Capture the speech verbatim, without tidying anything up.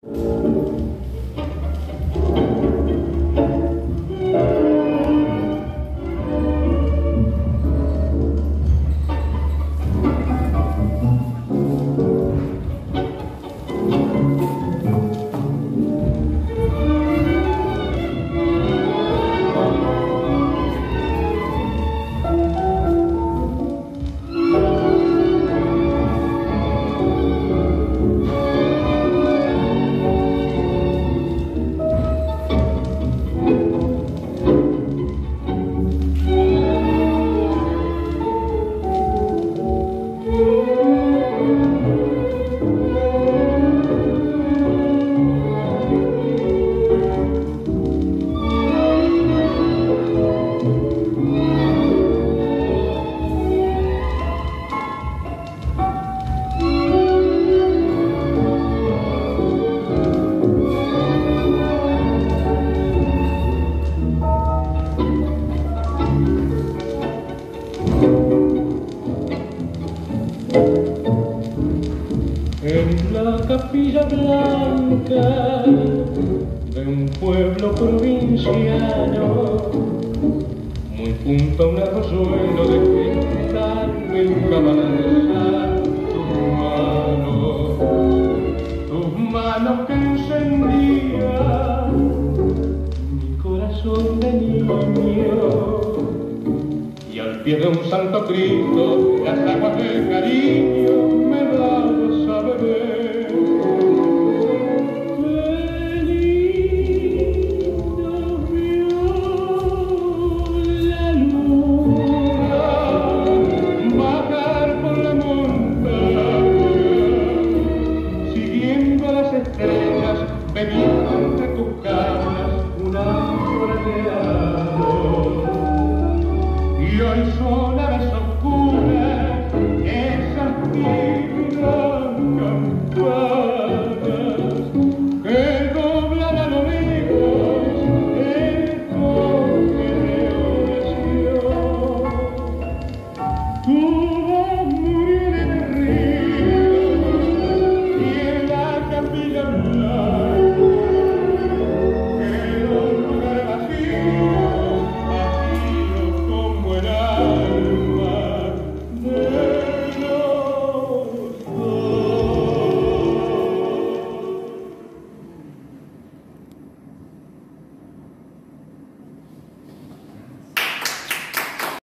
En la capilla blanca de un pueblo provinciano, muy junto a un arroyuelo de cristal, nunca van a besar tus manos, tus manos que encendían mi corazón de niño. Y al pie de un santo Cristo, las aguas de cariño me dabas a beber. Qué lindo vio la luna bajar por la montaña, siguiendo a las estrellas, venía